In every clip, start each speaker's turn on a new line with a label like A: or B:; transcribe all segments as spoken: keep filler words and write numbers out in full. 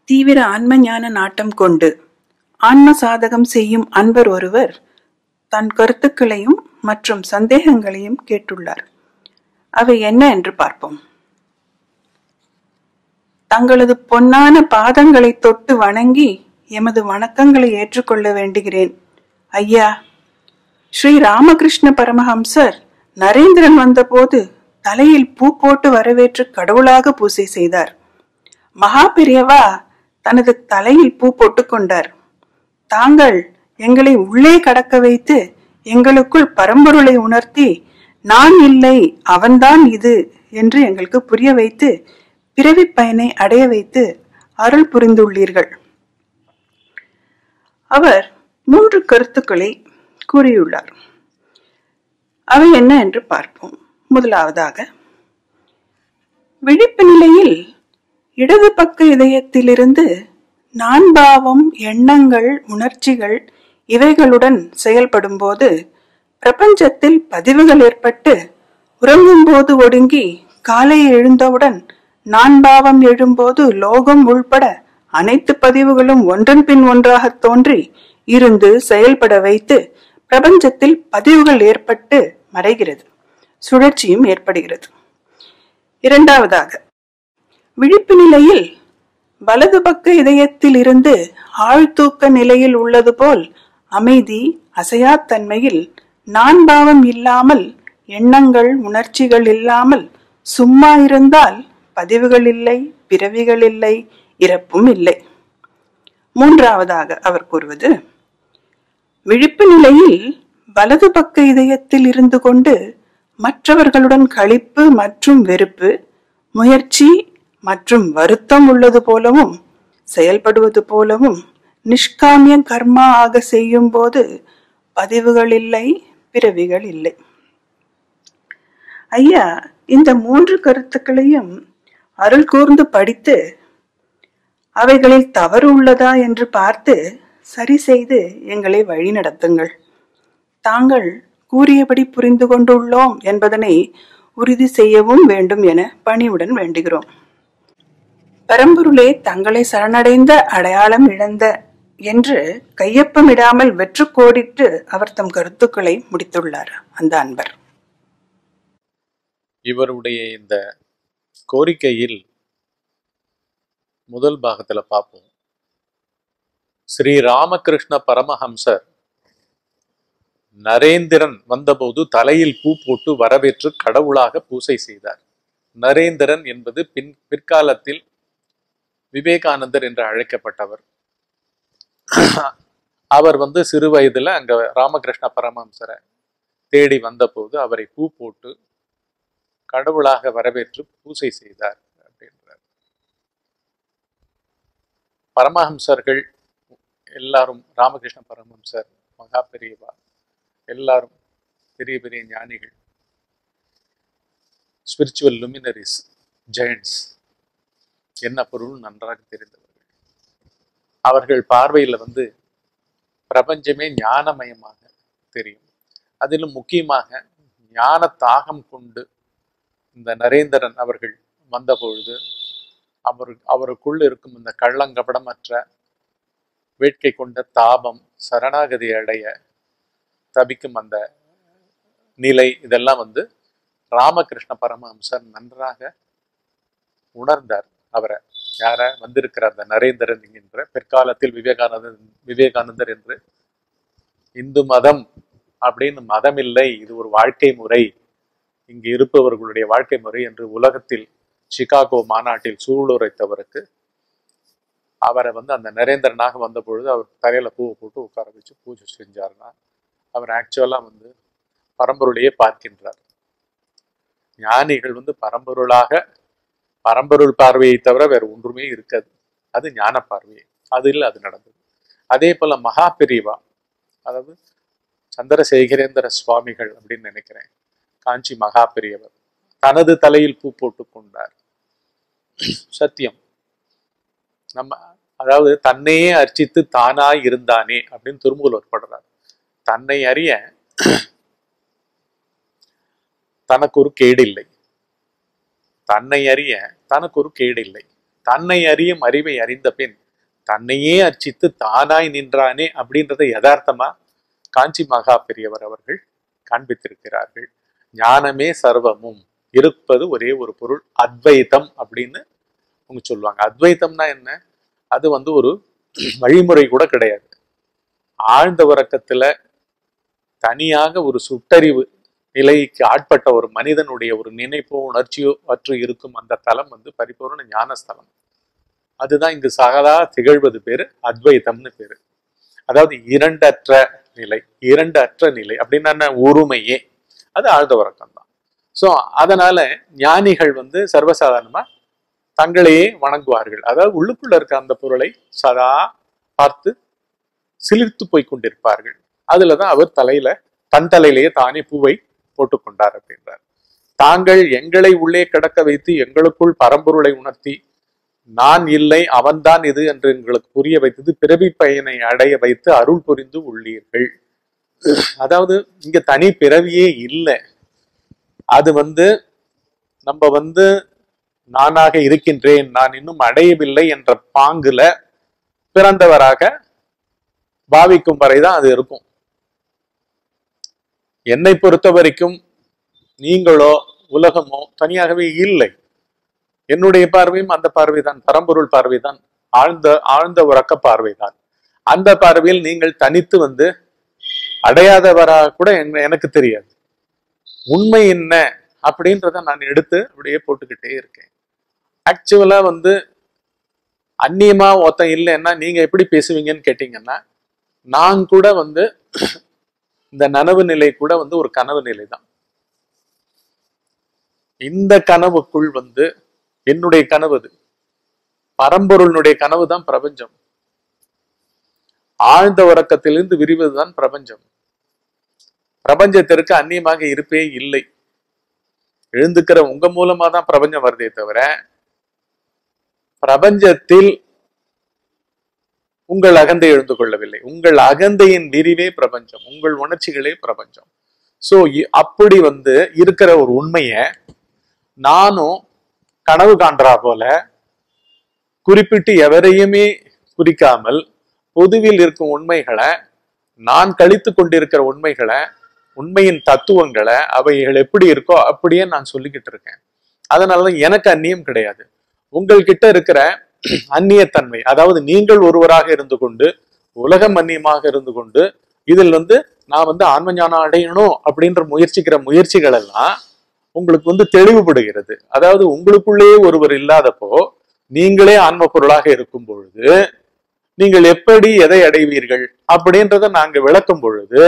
A: தீவிர ஆன்ம ஞான நாட்டம் கொண்டு ஆன்ம சாதகம் செய்யும் அன்பர் ஒருவர் தன் கருத்துக்களையும் மற்றும் சந்தேகங்களையும் கேட்டுள்ளார். அவை என்ன என்று பார்ப்போம். தங்களது பொன்னான பாதங்களை தொட்டு வணங்கி எமது வணக்கங்களை ஏற்றுக்கொள்ள வேண்டுகிறேன். ஐயா, ஸ்ரீ ராமகிருஷ்ண பரமஹம்சர் நரேந்திரன் வந்தபோது தலையில் பூ போட்டு வரவேற்று கடவுளாக பூசை செய்தார். மகா பெரியவா தனது தலையில் பூ போட்டுக் கொண்டார். தாங்கள் எங்களை உள்ளே கடக்க வைத்து எங்களுக்குள் பரம்பொருளை உணர்த்தி நான் இல்லை அவன்தான் இது என்று எங்களுக்கு புரிய வைத்து பிறவி பயனை அடைய வைத்து அருள் புரிந்துள்ளீர்கள். அவர் மூன்று கருத்துக்களை கூறியுள்ளார். அவை என்ன என்று பார்ப்போம். முதலாவதாக, விழிப்பு நிலையில் இடது பக்க இதயத்திலிருந்து நான் பாவம், எண்ணங்கள், உணர்ச்சிகள் இவைகளுடன் செயல்படும் போது பிரபஞ்சத்தில் பதிவுகள் ஏற்பட்டு உறங்கும் போது ஒடுங்கி காலை எழுந்தவுடன் நான் பாவம் எழும்போது லோகம் உள்பட அனைத்து பதிவுகளும் ஒன்றன் பின் ஒன்றாக தோன்றி இருந்து செயல்பட வைத்து பிரபஞ்சத்தில் பதிவுகள் ஏற்பட்டு மறைகிறது, சுழற்சியும் ஏற்படுகிறது. இரண்டாவதாக, விழிப்பு நிலையில் வலது பக்க இதயத்தில் இருந்து ஆழ்தூக்க நிலையில் உள்ளது போல் அமைதி, அசையாத்தன்மையில் நான் பாவம் இல்லாமல், எண்ணங்கள், உணர்ச்சிகள் இல்லாமல் சும்மா இருந்தால் பதிவுகள் இல்லை, பிறவிகள் இல்லை, இறப்பும் இல்லை. மூன்றாவதாக அவர் கூறுவது, விழிப்பு நிலையில் வலது பக்க இதயத்தில் இருந்து கொண்டு மற்றவர்களுடன் களிப்பு மற்றும் வெறுப்பு, முயற்சி மற்றும் வருத்தம் உள்ளது போலவும் செயல்படுவது போலவும் நிஷ்காமிய கர்மா ஆக செய்யும் போது பதிவுகள் இல்லை, பிறவிகள் இல்லை. ஐயா, இந்த மூன்று கருத்துக்களையும் அருள் கூர்ந்து படித்து அவைகளில் தவறு உள்ளதா என்று பார்த்து சரி செய்து எங்களை வழி நடத்துங்கள். தாங்கள் கூறியபடி புரிந்து கொண்டுள்ளோம் என்பதனை உறுதி செய்யவும் வேண்டும் என பணிவுடன் வேண்டுகிறோம். பரம்பொருளே தங்களை சரணடைந்த அடையாளம் இழந்த என்று கையொப்பமிடாமல் வெற்று கோடிட்டு அவர் தம் கருத்துக்களை முடித்துள்ளார் அந்த அன்பர்.
B: இவருடைய இந்த கோரிக்கையில் முதல் பாகத்துல பார்ப்போம். ஸ்ரீ ராமகிருஷ்ண பரமஹம்சர் நரேந்திரன் வந்தபோது தலையில் பூ போட்டு வரவேற்று கடவுளாக பூசை செய்தார். நரேந்திரன் என்பது பின் பிற்காலத்தில் விவேகானந்தர் என்று அழைக்கப்பட்டவர். அவர் வந்து சிறு வயதுல அங்க ராமகிருஷ்ண பரமஹம்சரை தேடி வந்தபோது அவரை பூ போட்டு கடவுளாக வரவேற்று பூசை செய்தார் அப்படின்றார். பரமஹம்சர்கள் எல்லாரும், ராமகிருஷ்ண பரமஹம்சர், மகா பெரியவா, எல்லாரும் பெரிய பெரிய ஞானிகள், ஸ்பிரிச்சுவல் லுமினரிஸ், ஜெயண்ட்ஸ். என்ன பொருள் நன்றாக தெரிந்தவர்கள். அவர்கள் பார்வையில் வந்து பிரபஞ்சமே ஞானமயமாக தெரியும். அதிலும் முக்கியமாக ஞான தாகம் கொண்டு இந்த நரேந்திரன் அவர்கள் வந்தபொழுது அவர் அவருக்குள் இருக்கும் இந்த கள்ளங்கபடமற்ற வேட்கை கொண்ட தாபம், சரணாகதி அடைய தபிக்கும் அந்த நிலை, இதெல்லாம் வந்து ராமகிருஷ்ண பரமஹம்சர் நன்றாக உணர்ந்தார். அவரை யார வந்திருக்கிற அந்த நரேந்திரன் என்கின்ற பிற்காலத்தில் விவேகானந்தர் விவேகானந்தர் என்று இந்து மதம் அப்படின்னு மதம் இல்லை, இது ஒரு வாழ்க்கை முறை, இங்கு இருப்பவர்களுடைய வாழ்க்கை முறை என்று உலகத்தில் சிகாகோ மாநாட்டில் சூளுரைத்தவருக்கு அவரை வந்து அந்த நரேந்திரனாக வந்த பொழுது அவர் தலையில பூவை போட்டு உட்கார வச்சு பூஜை செஞ்சாருன்னா அவர் ஆக்சுவலா வந்து பரம்பொருளையே பார்க்கின்றார். ஞானிகள் வந்து பரம்பொருளாக, பரம்பொருள் பார்வையை தவிர வேற ஒன்றுமே இருக்காது. அது ஞான பார்வை. அதில் அது நடந்தது. அதே போல மகா பெரியவா, அதாவது சந்திரசேகரேந்திர சுவாமிகள் அப்படின்னு நினைக்கிறேன், காஞ்சி மகா பெரியவர் தனது தலையில் பூ போட்டு கொண்டார். சத்தியம். நம்ம அதாவது தன்னையே அர்ச்சித்து தானாய் இருந்தானே அப்படின்னு திருமூலர் படுறார். தன்னை அறிய தனக்கு ஒரு கேடு இல்லை, தன்னை அறிய தனக்கு ஒரு கேடு இல்லை. தன்னை அறியும் அறிவை அறிந்த பின் தன்னையே அர்ச்சித்து தானாய் நின்றானே அப்படின்றத யதார்த்தமா காஞ்சி மகா பெரியவர் அவர்கள் காண்பித்திருக்கிறார்கள். ஞானமே சர்வமும், இருப்பது ஒரே ஒரு பொருள், அத்வைதம் அப்படின்னு அவங்க சொல்லுவாங்க. அத்வைதம்னா என்ன? அது வந்து ஒரு வழிமுறை கூட கிடையாது. ஆழ்ந்த உறக்கத்துல தனியாக ஒரு சுட்டறிவு நிலைக்கு ஆட்பட்ட ஒரு மனிதனுடைய ஒரு நினைப்போ உணர்ச்சியோ அற்று இருக்கும் அந்த தலம் வந்து பரிபூர்ண ஞானஸ்தலம். அதுதான் இங்கு சகலா திகழ்வது பேரு அத்வைதம்னு பேரு. அதாவது இரண்டற்ற நிலை. இரண்டு அற்ற நிலை அப்படின்னா ஒருமையே, அது ஆழ்ந்த உறக்கம் தான். ஸோ அதனால ஞானிகள் வந்து சர்வசாதாரணமா தங்களையே வணங்குவார்கள். அதாவது உள்ளுக்குள்ள இருக்க அந்த பொருளை சதா பார்த்து சிலிர்த்து போய் கொண்டிருப்பார்கள். அதுலதான் அவர் தலையில தன் தலையிலேயே தானே பூவை போட்டுக்கொண்டார் அப்படின்றார். தாங்கள் எங்களை உள்ளே கிடக்க வைத்து எங்களுக்குள் பரம்பொருளை உணர்த்தி நான் இல்லை அவன்தான் இது என்று எங்களுக்கு புரிய வைத்தது பிறவி பயனை அடைய வைத்து அருள் புரிந்து உள்ளீர்கள். அதாவது இங்க தனி பிறவியே இல்லை. அது வந்து நம்ம வந்து நானாக இருக்கின்றேன், நான் இன்னும் அடையவில்லை என்ற பாங்குல பிறந்தவராக பாவிக்கும் வரைதான் அது இருக்கும். என்னை பொறுத்த வரைக்கும் நீங்களோ உலகமோ தனியாகவே இல்லை. என்னுடைய பார்வையும் அந்த பார்வைதான், பரம்பொருள் பார்வைதான், ஆழ்ந்த ஆழ்ந்த உறக்க பார்வைதான். அந்த பார்வையில் நீங்கள் தனித்து வந்து அடையாதவராக கூட எனக்கு தெரியாது. உண்மை என்ன அப்படின்றத நான் எடுத்து அப்படியே போட்டுக்கிட்டே இருக்கேன். ஆக்சுவலா வந்து அந்நியமா ஒருத்தன் இல்லைன்னா நீங்க எப்படி பேசுவீங்கன்னு கேட்டீங்கன்னா, நான் கூட வந்து இந்த நனவு நிலை கூட வந்து ஒரு கனவு நிலை தான். இந்த கனவுக்குள் வந்து என்னுடைய கனவு, அது பரம்பொருளுடைய கனவு தான் பிரபஞ்சம். ஆழ்ந்த உறக்கத்திலிருந்து விரிவதுதான் பிரபஞ்சம். பிரபஞ்சத்திற்கு அந்நியமாக இருப்பே இல்லை. எழுந்துக்கிற உங்க மூலமா தான் பிரபஞ்சம் வருதே தவிர பிரபஞ்சத்தில் உங்கள் அகந்தை எழுந்து கொள்ளவில்லை. உங்கள் அகந்தையின் விரிவே பிரபஞ்சம், உங்கள் உணர்ச்சிகளே பிரபஞ்சம். சோ அப்படி வந்து இருக்கிற ஒரு உண்மைய நானும் கனவு காண்றா போல குறிப்பிட்டு எவரையுமே குறிக்காமல் பொதுவில் இருக்கும் உண்மைகளை, நான் கழித்து கொண்டிருக்கிற உண்மைகளை, உண்மையின் தத்துவங்களை அவைகள் எப்படி இருக்கோ அப்படியே நான் சொல்லிக்கிட்டு இருக்கேன். அதனாலதான் எனக்கு அந்நியம் கிடையாது. உங்கள்கிட்ட இருக்கிற அந்நியத்தன்மை, அதாவது நீங்கள் ஒருவராக இருந்து கொண்டு உலகம் அந்நியமாக இருந்து கொண்டு இதில் வந்து நான் வந்து ஆன்ம ஞானம் அடையணும் அப்படின்ற முயற்சிக்கிற முயற்சிகள் எல்லாம் உங்களுக்கு வந்து தெளிவுபடுகிறது. அதாவது உங்களுக்குள்ளேயே ஒருவர் இல்லாதப்போ நீங்களே ஆன்ம பொருளாக இருக்கும் பொழுது நீங்கள் எப்படி எதை அடைவீர்கள் அப்படின்றத நாங்க விளக்கும் பொழுது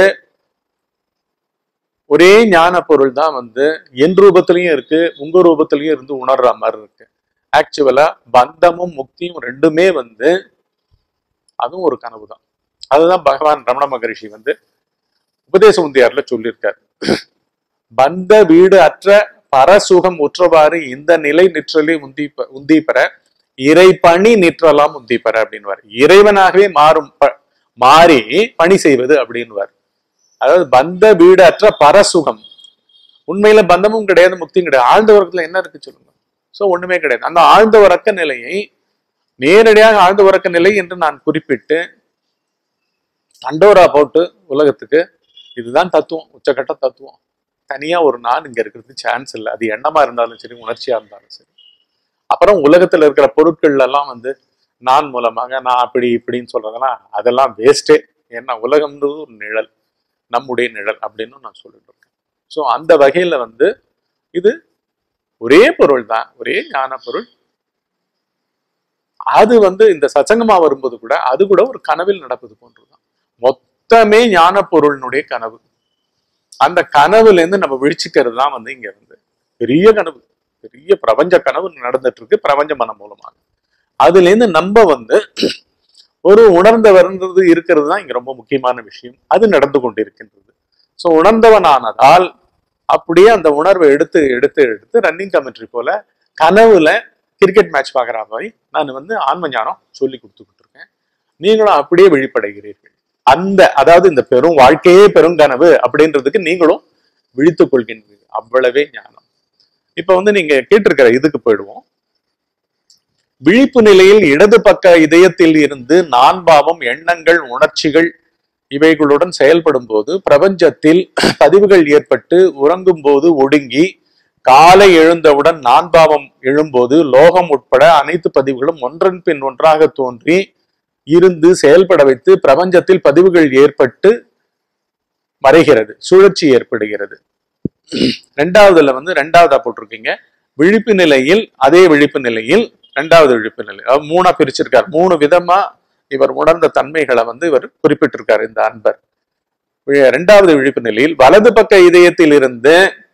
B: ஒரே ஞான பொருள் தான் வந்து என் ரூபத்திலையும் இருக்கு, உங்க ரூபத்திலையும் இருந்து உணர்ற மாதிரி இருக்கு. ஆக்சுவலா பந்தமும் முக்தியும் ரெண்டுமே வந்து அதுவும் ஒரு கனவு தான். அதுதான் பகவான் ரமண மகரிஷி வந்து உபதேச உந்தியார்ல சொல்லியிருக்காரு. பந்த வீடு அற்ற பரசுகம் உற்றவாறு இந்த நிலை நிற்றலே உந்தி உந்தி பெற இறை பணி நிற்றலாம் உந்தி பெற அப்படின்வார். இறைவனாகவே மாறும் மாறி பணி செய்வது அப்படின்வார். அதாவது பந்த வீடு அற்ற பரசுகம், உண்மையில பந்தமும் கிடையாது, முக்தியும் கிடையாது. ஆழ்ந்த உறக்கத்துல என்ன இருக்கு சொல்லுங்க? சோ ஒண்ணுமே கிடையாது. அந்த ஆழ்ந்த உறக்க நிலையை நேரடியாக ஆழ்ந்த உறக்க நிலை என்று நான் குறிப்பிட்டு தண்டோரா போட்டு உலகத்துக்கு இதுதான் தத்துவம், உச்சகட்ட தத்துவம், தனியா ஒரு நான் இங்க இருக்கிறது சான்ஸ் இல்லை. அது எண்ணமா இருந்தாலும் சரி, உணர்ச்சியா இருந்தாலும் சரி. அப்புறம் உலகத்துல இருக்கிற பொருட்கள் எல்லாம் வந்து நான் மூலமாக நான் அப்படி இப்படின்னு சொல்றதெல்லாம் அதெல்லாம் வேஸ்டே. ஏன்னா உலகம்ன்றது ஒரு நிழல், நம்முடைய நிழல் அப்படின்னு நான் சொல்லிட்டு இருக்கேன். ஸோ அந்த வகையில வந்து இது ஒரே பொருள் தான், ஒரே ஞான பொருள். அது வந்து இந்த சச்சங்கமா வரும்போது கூட அது கூட ஒரு கனவில் நடப்பது போன்றுதான். மொத்தமே ஞான பொருளினுடைய கனவு. அந்த கனவுல இருந்து நம்ம விழிச்சுக்கிறது தான் வந்து இங்க வந்து பெரிய கனவு, பெரிய பிரபஞ்ச கனவு நடந்துட்டு இருக்கு பிரபஞ்ச மனம் மூலமாக. அதுல இருந்து நம்ம வந்து ஒரு உணர்ந்தவர்ன்றது இருக்கிறது தான் இங்க ரொம்ப முக்கியமான விஷயம். அது நடந்து கொண்டிருக்கின்றது. ஸோ உணர்ந்தவனானதால் அப்படியே அந்த உணர்வை எடுத்து எடுத்து எடுத்து ரன்னிங் கமெண்ட்ரி போல கனவுல கிரிக்கெட் மேட்ச் பாக்குற மாதிரி நான் வந்து ஆன்ம ஞானம் சொல்லி கொடுத்துக்கிட்டு இருக்கேன். நீங்களும் அப்படியே விழிப்படைகிறீர்கள். அந்த அதாவது இந்த பெரும் வாழ்க்கையே பெருங்கனவு அப்படின்றதுக்கு நீங்களும் விழித்துக் கொள்கின்றீர்கள். அவ்வளவே ஞானம். இப்ப வந்து நீங்க கேட்டிருக்கிற இதுக்கு போயிடுவோம். விழிப்பு நிலையில் இடது பக்க இதயத்தில் இருந்து நான்பாவம் எண்ணங்கள் உணர்ச்சிகள் இவைகளுடன் செயல்படும் போது பிரபஞ்சத்தில் பதிவுகள் ஏற்பட்டு உறங்கும் போது ஒடுங்கி காலை எழுந்தவுடன் நான்பாவம் எழும்போது லோகம் உட்பட அனைத்து பதிவுகளும் ஒன்றன் பின் ஒன்றாக தோன்றி இருந்து செயல்பட வைத்து பிரபஞ்சத்தில் பதிவுகள் ஏற்பட்டு மறைகிறது, சுழற்சி ஏற்படுகிறது. ரெண்டாவதுல வந்து ரெண்டாவதா போட்டிருக்கீங்க விழிப்பு நிலையில், அதே விழிப்பு நிலையில் ரெண்டாவது விழிப்பு நிலை மூணா பிரிச்சிருக்கார். மூணு விதமா இவர் உணர்ந்த தன்மைகளை வந்து இவர் குறிப்பிட்டிருக்காரு இந்த அன்பர். இரண்டாவது விழிப்பு நிலையில் வலது பக்க இதயத்தில் இருந்து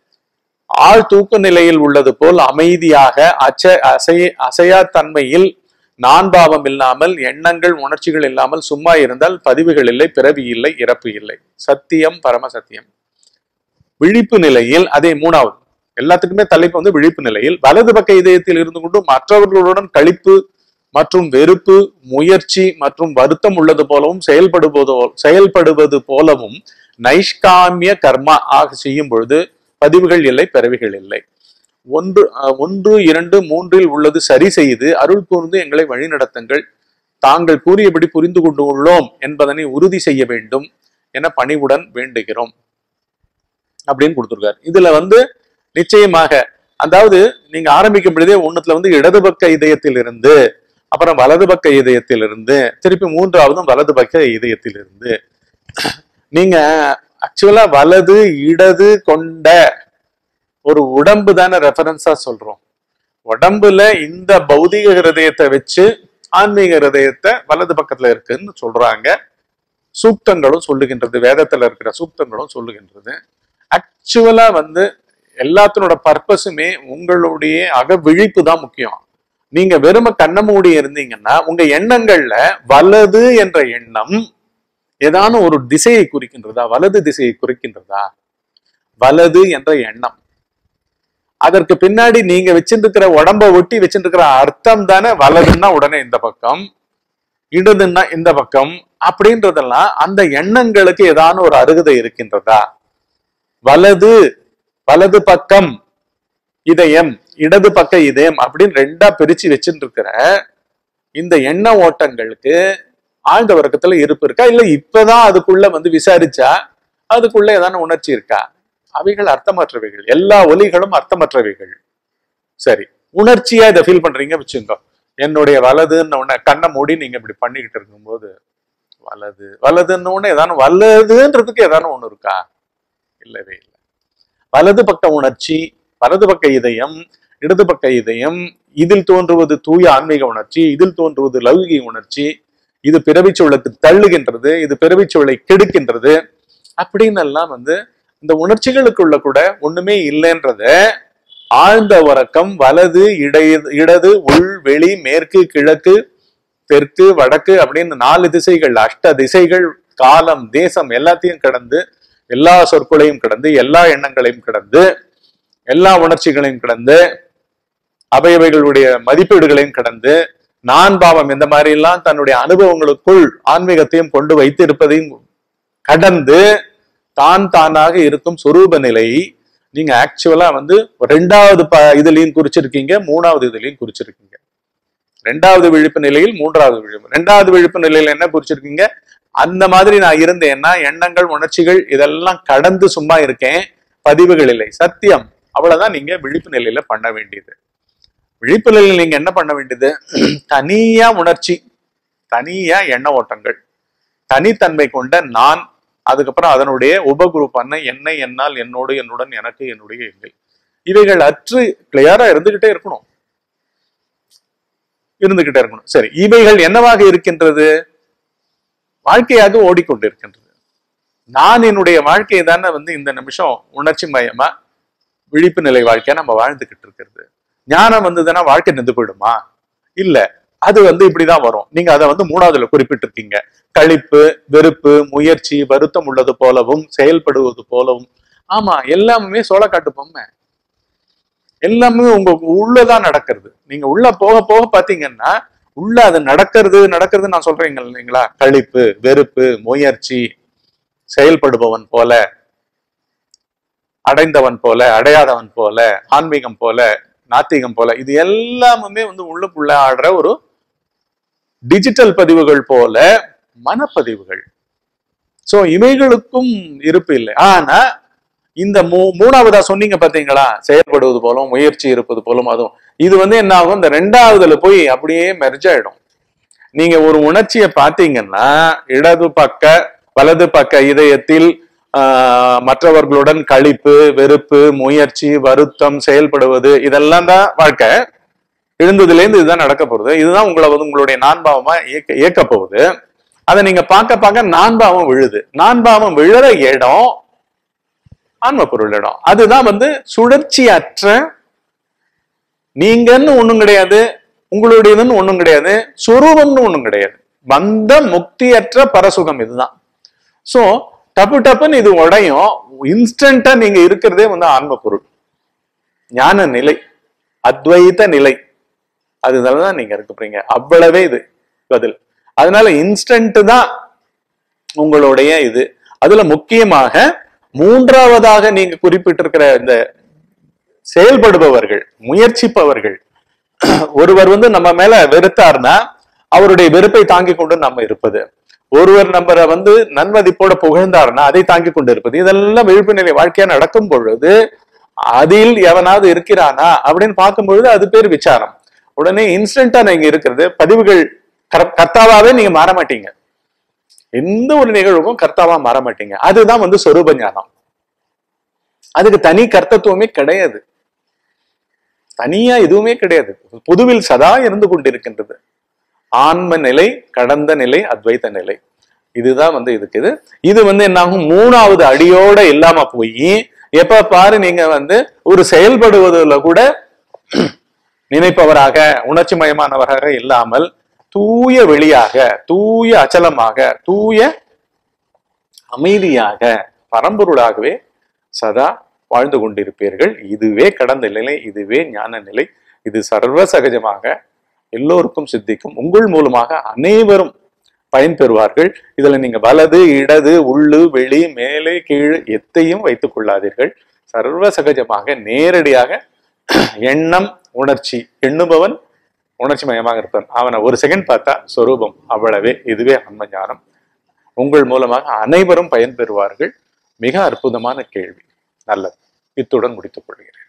B: ஆழ் தூக்க நிலையில் உள்ளது போல் அமைதியாக அச்ச அசை அசையா தன்மையில் நான்பாவம் இல்லாமல் எண்ணங்கள் உணர்ச்சிகள் இல்லாமல் சும்மா இருந்தால் பதிவுகள் இல்லை, பிறவி இல்லை, இறப்பு இல்லை. சத்தியம், பரம சத்தியம். விழிப்பு நிலையில் அதே மூணாவது எல்லாத்துக்குமே தலைப்பு வந்து விழிப்பு நிலையில் வலது பக்க இதயத்தில் இருந்து கொண்டு மற்றவர்களுடன் கழிப்பு மற்றும் வெறுப்பு, முயற்சி மற்றும் வருத்தம் உள்ளது போலவும் செயல்படுவதோ செயல்படுவது போலவும் நைஷ்காமிய கர்மா ஆக செய்யும் பொழுது பதிவுகள் இல்லை, பிறவிகள் இல்லை. ஒன்று ஒன்று இரண்டு மூன்றில் உள்ளது சரி செய்து அருள் கூர்ந்து எங்களை வழிநடத்துங்கள், தாங்கள் கூறியபடி புரிந்து கொண்டு உள்ளோம் என்பதனை உறுதி செய்ய வேண்டும் என பணிவுடன் வேண்டுகிறோம் அப்படின்னு கொடுத்திருக்காரு. இதுல வந்து நிச்சயமாக அதாவது நீங்க ஆரம்பிக்கும் பொழுதே ஒண்ணுத்துல வந்து இடது பக்க இதயத்தில் இருந்து, அப்புறம் வலது பக்க இதயத்தில் இருந்து, திருப்பி மூன்றாவதும் வலது பக்க இதயத்தில் இருந்து. நீங்க ஆக்சுவலா வலது இடது கொண்ட ஒரு உடம்பு தானே ரெஃபரன்ஸா சொல்றோம். உடம்புல இந்த பௌதிக ஹிருதயத்தை வச்சு ஆன்மீக ஹிருதயத்தை வலது பக்கத்துல இருக்குன்னு சொல்றாங்க. சூக்தங்களும் சொல்லுகின்றது, வேதத்துல இருக்கிற சூக்தங்களும் சொல்லுகின்றது. ஆக்சுவலா வந்து எல்லாத்தினோட பர்பஸுமே உங்களுடைய அக விழிப்பு தான் முக்கியம். நீங்க வெறும கண்ண மூடி இருந்தீங்கன்னா உங்க எண்ணங்கள்ல வலது என்ற எண்ணம் ஏதான ஒரு திசையை குறிக்கின்றதா, வலது திசையை குறிக்கின்றதா? வலது என்ற எண்ணம் அதற்கு பின்னாடி நீங்க வச்சிருக்கிற உடம்ப ஒட்டி வச்சிருக்கிற அர்த்தம் தானே வலதுன்னா உடனே இந்த பக்கம், இடதுன்னா இந்த பக்கம் அப்படின்றதெல்லாம் அந்த எண்ணங்களுக்கு ஏதான ஒரு அருகதை இருக்கின்றதா? வலது வலது பக்கம் இதயம், இடது பக்க இதயம் அப்படின்னு ரெண்டா பிரிச்சு வச்சுட்டு இருக்கிற இந்த எண்ண ஓட்டங்களுக்கு ஆழ்ந்த வர்க்கத்துல இருப்பு இருக்கா? இல்ல இப்பதான் அதுக்குள்ள வந்து விசாரிச்சா அதுக்குள்ள ஏதான உணர்ச்சி இருக்கா? அவைகள் அர்த்தமற்றவைகள், எல்லா ஒலிகளும் அர்த்தமற்றவைகள். சரி, உணர்ச்சியா இதை ஃபீல் பண்றீங்க வச்சுங்க. என்னுடைய வலதுன்னு உடனே கண்ணை மூடி நீங்க இப்படி பண்ணிக்கிட்டு இருக்கும்போது வலது வலதுன்னு ஒண்ணு ஏதான வலதுன்றதுக்கு ஏதான ஒண்ணு இருக்கா? இல்லவே இல்லை. வலது பக்க உணர்ச்சி, வலது பக்க இதயம், இடது பக்க இதயம், இதில் தோன்றுவது தூய ஆன்மீக உணர்ச்சி, இதில் தோன்றுவது லௌகிக உணர்ச்சி, இது பிறவிச்சூழலுக்கு தள்ளுகின்றது, இது பிறவிச்சூழலை கெடுக்கின்றது அப்படின்னு எல்லாம் வந்து இந்த உணர்ச்சிகளுக்குள்ள கூட ஒண்ணுமே இல்லைன்றத ஆழ்ந்த உறக்கம் வலது இடது இடது உள் வெளி மேற்கு கிழக்கு தெற்கு வடக்கு அப்படின்னு நாலு திசைகள், அஷ்ட திசைகள், காலம் தேசம் எல்லாத்தையும் கடந்து, எல்லா சொற்களையும் கடந்து, எல்லா எண்ணங்களையும் கடந்து, எல்லா உணர்ச்சிகளையும் கடந்து, அவையவைகளுடைய மதிப்பீடுகளையும் கடந்து, நான் பாவம் இந்த மாதிரி எல்லாம் தன்னுடைய அனுபவங்களுக்குள் ஆன்மீகத்தையும் கொண்டு வைத்து இருப்பதையும் கடந்து தான் தானாக இருக்கும் சொரூப நிலை நீங்க ஆக்சுவலா வந்து ரெண்டாவது ப இதுலயும் குறிச்சிருக்கீங்க, மூணாவது இதுலயும் குறிச்சிருக்கீங்க. ரெண்டாவது விழிப்பு நிலையில், மூன்றாவது விழிப்பு. ரெண்டாவது விழிப்பு நிலையில என்ன குறிச்சிருக்கீங்க? அந்த மாதிரி நான் இருந்தேன்னா எண்ணங்கள் உணர்ச்சிகள் இதெல்லாம் கடந்து சும்மா இருக்கேன், பதிவுகள் இல்லை, சத்தியம். அவ்வளவுதான் நீங்க விழிப்பு நிலையில பண்ண வேண்டியது. விழிப்பு நிலையில் நீங்க என்ன பண்ண வேண்டியது? தனியா உணர்ச்சி, தனியா எண்ண ஓட்டங்கள், தனித்தன்மை கொண்ட நான், அதுக்கப்புறம் அதனுடைய உபகுரூப்பான என்னை, என்னால், என்னோடு, என்னுடன், எனக்கு, என்னுடைய, எங்கள், இவைகள் அற்று கிளியரா இருந்துகிட்டே இருக்கணும் இருந்துகிட்டே இருக்கணும் சரி, இவைகள் என்னவாக இருக்கின்றது? வாழ்க்கையாக ஓடிக்கொண்டிருக்கின்றது. நான் என்னுடைய வாழ்க்கையை தானே வந்து இந்த நிமிஷம் உணர்ச்சி மயமா விழிப்பு நிலை வாழ்க்கையா நம்ம வாழ்ந்துகிட்டு இருக்கிறது. ஞானம் வந்துதானா வாழ்க்கை நின்று போயிடுமா? இல்ல, அது வந்து இப்படிதான் வரும். நீங்க அதை வந்து மூணாவதுல குறிப்பிட்டிருக்கீங்க. களிப்பு, வெறுப்பு, முயற்சி, வருத்தம் உள்ளது போலவும் செயல்படுவது போலவும். ஆமா, எல்லாமே சோளக்காட்டு பொம்மை, எல்லாமே உங்க உள்ளதான் நடக்கிறது. நீங்க உள்ள போக போக பாத்தீங்கன்னா உள்ள அது நடக்கிறது நடக்கிறது நான் சொல்றேங்க இல்லைங்களா? களிப்பு, வெறுப்பு, முயற்சி, செயல்படுபவன் போல, அடைந்தவன் போல, அடையாதவன் போல, ஆன்மீகம் போல, நாத்திகம் போல, இது எல்லாமே வந்து உள்ளுக்குள்ள ஆடுற ஒரு டிஜிட்டல் பதிவுகள் போல மனப்பதிவுகள். சோ இவைகளுக்கும் இருப்பு இல்லை. ஆனா இந்த மூ மூணாவதா சொன்னீங்க பாத்தீங்களா, செயல்படுவது போலும் முயற்சி இருப்பது போலும், அதுவும் இது வந்து என்ன ஆகும், இந்த ரெண்டாவதுல போய் அப்படியே மெர்ஜ் ஆயிடும். நீங்க ஒரு உணர்ச்சியை பார்த்தீங்கன்னா இடது பக்க வலது பக்க இதயத்தில் ஆஹ் மற்றவர்களுடன் களிப்பு, வெறுப்பு, முயற்சி, வருத்தம், செயல்படுவது, இதெல்லாம் தான் வாழ்க்கை. எழுந்ததுல இருந்து இதுதான் நடக்க போகுது. இதுதான் உங்களை வந்து உங்களுடைய நான்பாவமா இயக்க இயக்க போகுது. அதை நீங்க பார்க்க பார்க்க நான்பாவம் விழுது. நான்பாவம் விழுற இடம் ஆன்ம பொருள் இடம். அதுதான் வந்து சுழற்சியற்ற, நீங்கன்னு ஒண்ணும் கிடையாது, உங்களுடையதுன்னு ஒண்ணும் கிடையாது, சொரூபம்னு ஒண்ணும் கிடையாது, பந்த முக்தியற்ற பரசுகம். இதுதான். சோ டப்பு டப்புன்னு இது உடையும். இன்ஸ்டன்டா நீங்க இருக்கிறதே வந்து ஆன்ம பொருள், ஞான நிலை, அத்வைத நிலை. அதுதான் நீங்க இருக்க போறீங்க. அவ்வளவே இது பதில். அதனால இன்ஸ்டன்ட் தான் உங்களுடைய இது. அதுல முக்கியமாக மூன்றாவதாக நீங்க குறிப்பிட்டிருக்கிற இந்த செயல்படுபவர்கள், முயற்சிப்பவர்கள், ஒருவர் வந்து நம்ம மேல வெறுத்தார்னா அவருடைய வெறுப்பை தாங்கி கொண்டு நம்ம இருப்பது, ஒருவர் நம்மளை வந்து நன்மதிப்போட புகழ்ந்தார்னா அதை தாங்கி கொண்டு இருப்பது, இதெல்லாம் விழிப்பு நிலை வாழ்க்கையா நடக்கும் பொழுது அதில் எவனாவது இருக்கிறானா அப்படின்னு பார்க்கும் பொழுது அது பேர் விசாரம். உடனே இன்ஸ்டன்டா நீங்க இருக்கிறது பதிவுகள். கர்த்தாவாவே நீங்க மாற மாட்டீங்க, எந்த ஒரு நிகழ்வுக்கும் கர்த்தாவா மாற மாட்டீங்க. அதுதான் வந்து சொரூப ஞானம். அதுக்கு தனி கர்த்தத்துவமே கிடையாது, தனியா எதுவுமே கிடையாது, பொதுவில் சதா இருந்து கொண்டிருக்கின்றது. ஆன்ம நிலை, கடந்த நிலை, அத்வைத நிலை. இதுதான் வந்து இதுக்கு இது இது வந்து என்னாகும், மூணாவது அடியோட இல்லாம போய் எப்ப பாரு நீங்க வந்து ஒரு செயல்படுவதில் கூட நினைப்பவராக, உணர்ச்சி மயமானவராக இல்லாமல் தூய வெளியாக, தூய அச்சலமாக, தூய அமைதியாக, பரம்பொருளாகவே சதா வாழ்ந்து கொண்டிருப்பீர்கள். இதுவே கடந்த நிலை, இதுவே ஞான நிலை. இது சர்வ சகஜமாக எல்லோருக்கும் சித்திக்கும். உங்கள் மூலமாக அனைவரும் பயன்பெறுவார்கள். இதுல நீங்க வலது, இடது, உள்ளு, வெளி, மேலே, கீழ் எத்தையும் வைத்துக் கொள்ளாதீர்கள். சர்வ சகஜமாக நேரடியாக எண்ணம், உணர்ச்சி, எண்ணுபவன் உணர்ச்சி மயமாக இருப்பான். அவனை ஒரு செகண்ட் பார்த்தா சொரூபம், அவ்வளவே. இதுவே ஆன்ம ஞானம். உங்கள் மூலமாக அனைவரும் பயன்பெறுவார்கள். மிக அற்புதமான கேள்வி. நல்லது. இத்துடன் முடித்துக் கொள்கிறேன்.